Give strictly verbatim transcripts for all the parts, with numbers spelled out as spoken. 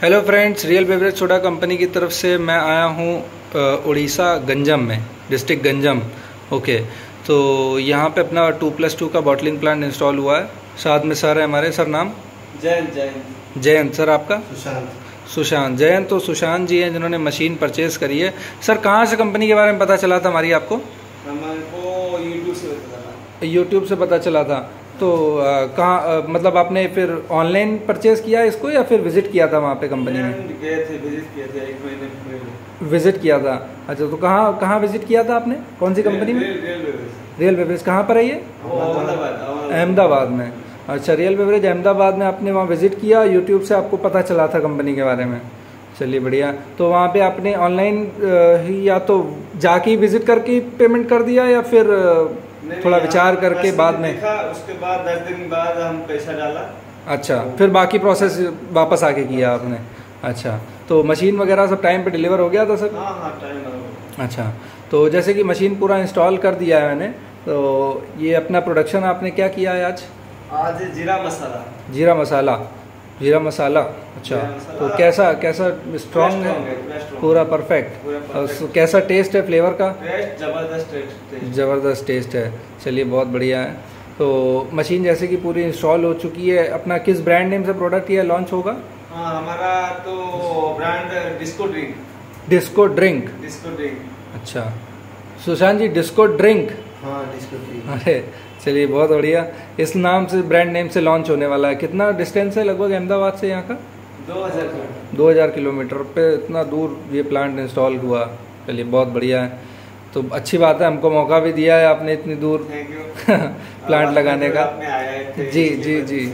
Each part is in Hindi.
Hello friends, real beverage soda company की तरफ से मैं आया हूँ उड़ीसा गंजम में, डिस्ट्रिक्ट गंजम। ओके, तो यहाँ पे अपना टू प्लस टू का बॉटलिंग प्लांट इंस्टॉल हुआ है। साथ में सर है हमारे, सर नाम जयंत जयंत जयंत सर आपका? सुशांत सुशांत जयंत तो सुशांत जी हैं जिन्होंने मशीन परचेज़ करी है। सर कहाँ से कंपनी के बारे में पता चला था हमारी आपको? हमारे को यूट्यूब से पता चला। यूट्यूब से पता चला था। तो कहाँ मतलब आपने फिर ऑनलाइन परचेज़ किया इसको या फिर विज़िट किया था वहाँ पे कंपनी में? गए थे, विजिट किए थे एक महीने पहले। विज़िट किया था, अच्छा। तो कहाँ कहाँ विज़िट किया था आपने, कौन सी कंपनी में? रियल बेवरेज कहाँ पर है ये? अहमदाबाद में। अच्छा, रियल बेवरेज अहमदाबाद में आपने वहाँ विज़िट किया, यूट्यूब से आपको पता चला था कंपनी के बारे में। चलिए बढ़िया। तो वहाँ पे आपने ऑनलाइन ही या तो जाके ही विज़िट करके पेमेंट कर दिया या फिर थोड़ा विचार करके बाद में? देखा, उसके बाद दस दिन बाद हम पैसा डाला। अच्छा, फिर बाकी प्रोसेस वापस आके किया आपने? अच्छा, तो मशीन वगैरह सब टाइम पे डिलीवर हो गया था सर? हाँ हाँ, टाइम। अच्छा, तो जैसे कि मशीन पूरा इंस्टॉल कर दिया है मैंने, तो ये अपना प्रोडक्शन आपने क्या किया है आज? आज जीरा मसाला। जीरा मसाला, जीरा मसाला। अच्छा, तो कैसा कैसा स्ट्रॉन्ग है? पूरा परफेक्ट। और कैसा टेस्ट है, फ्लेवर का? टेस्ट जबरदस्त टेस्ट ज़बरदस्त टेस्ट है। चलिए बहुत बढ़िया है। तो मशीन जैसे कि पूरी इंस्टॉल हो चुकी है, अपना किस ब्रांड नेम से प्रोडक्ट ये लॉन्च होगा? हाँ, हमारा तो brand disco drink. Disco drink? Disco drink. अच्छा सुशांत जी, डिस्को ड्रिंक? हाँ, डिस्को ड्रिंक। अरे चलिए बहुत बढ़िया। इस नाम से, ब्रांड नेम से लॉन्च होने वाला है। कितना डिस्टेंस है लगभग अहमदाबाद से यहाँ का? दो हज़ार किलोमीटर। दो हज़ार किलोमीटर पे इतना दूर ये प्लांट इंस्टॉल हुआ। चलिए बहुत बढ़िया है। तो अच्छी बात है, हमको मौका भी दिया है आपने इतनी दूर प्लांट लगाने का। जी जी जी।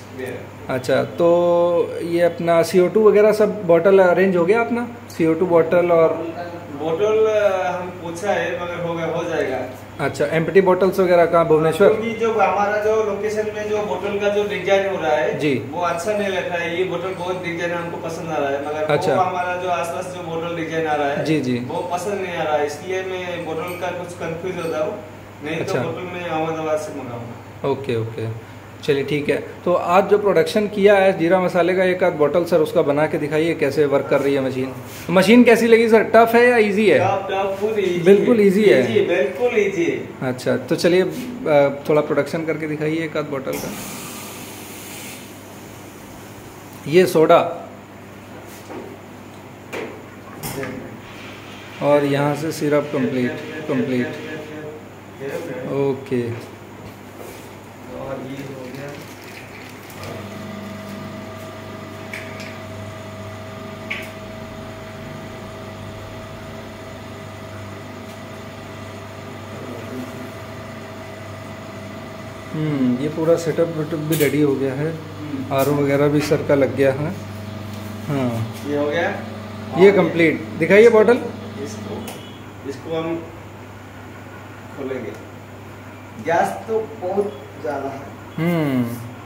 अच्छा, तो ये अपना सी ओ टू वगैरह सब बॉटल अरेंज हो गया अपना? सी ओ टू बॉटल और बोतल हम पूछा है मगर हो गया, हो जाएगा। अच्छा, एम्प्टी बॉटल्स वगैरह कहाँ, भुवनेश्वर? क्योंकि जो हमारा जो लोकेशन में जो बोतल का जो डिजाइन हो रहा है जी, वो अच्छा नहीं लग रहा है। ये बोतल बहुत डिजाइन हमको पसंद आ रहा है, मगर अच्छा, वो हमारा जो आसपास जो बोतल डिजाइन आ रहा है जी जी, वो पसंद नहीं आ रहा है, इसलिए मैं बोतल का कुछ कंफ्यूज होता हूँ। नहीं अच्छा, तो बोतल में अहमदाबाद से मंगाऊंगा। ओके ओके, चलिए ठीक है। तो आज जो प्रोडक्शन किया है जीरा मसाले का, एक आध बॉटल सर उसका बना के दिखाइए कैसे वर्क कर रही है मशीन। मशीन कैसी लगी सर, टफ है या इजी है? टफ, टफ, easy बिल्कुल इजी है, easy, बिल्कुल इजी है। अच्छा, तो चलिए थोड़ा प्रोडक्शन करके दिखाइए एक आध बॉटल का। ये सोडा और यहाँ से सिरप कंप्लीट कंप्लीट ओके। और ये हो गया। हम्म ये पूरा सेटअप वेटअप भी रेडी हो गया है, आर ओ वगैरह भी सर का लग गया है। हाँ, ये हो गया, ये कंप्लीट। दिखाइए बॉटल। इसको इसको हम खोलेंगे। गैस तो बहुत ज्यादा है। हम्म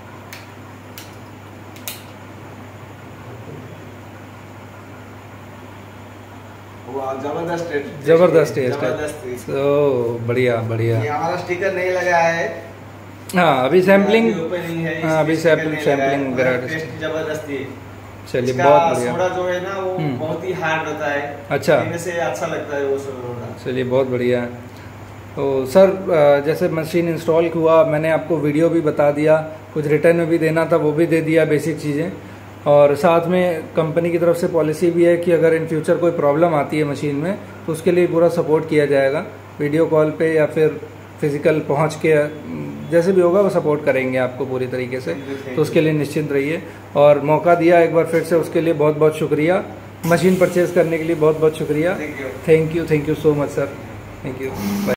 जबरदस्त टेस्ट, जबरदस्त टेस्ट है। जबरदस्त। तो बढ़िया बढ़िया। ये हमारा स्टिकर नहीं लगा है। हाँ, अभी सैम्पलिंग, है, हाँ अभी सैम्पलिंग सैम्पलिंग वगैरह। टेस्ट जबरदस्त है। चलिए बहुत बढ़िया। सोडा जो है ना वो बहुत ही हार्ड होता है। अच्छा, पीने से अच्छा लगता है वो सोडा। चलिए बहुत बढ़िया है। तो सर जैसे मशीन इंस्टॉल हुआ, मैंने आपको वीडियो भी बता दिया, कुछ रिटर्न में भी देना था वो भी दे दिया, बेसिक चीज़ें। और साथ में कंपनी की तरफ से पॉलिसी भी है कि अगर इन फ्यूचर कोई प्रॉब्लम आती है मशीन में तो उसके लिए पूरा सपोर्ट किया जाएगा। वीडियो कॉल पे या फिर फिज़िकल पहुंच के, जैसे भी होगा वो सपोर्ट करेंगे आपको पूरी तरीके से। तो उसके लिए निश्चिंत रहिए। और मौका दिया एक बार फिर से, उसके लिए बहुत बहुत शुक्रिया। मशीन परचेज़ करने के लिए बहुत बहुत शुक्रिया। Thank you, thank you so much sir, thank you.